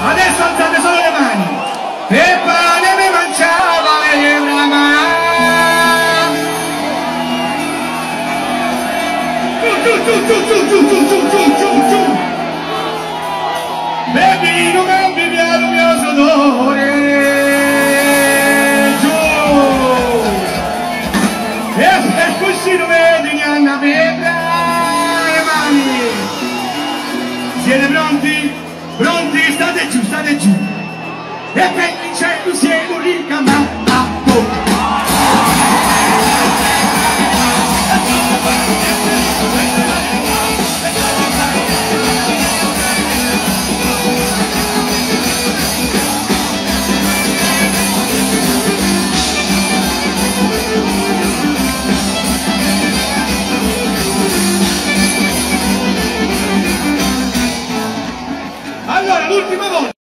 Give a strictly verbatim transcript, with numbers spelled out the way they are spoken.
Adesso alzate solo le mani. E pane mi mangiava e brama. Giù, giù, giù, giù, giù, giù, giù, giù, giù, giù. Bevi, non cambi via il mio sudore. Giù. E così non vedi che hanno a le mani. Siete pronti? Pronti? State giù, state giù. E per il cielo siamo ricamato. Allora, l'ultima volta.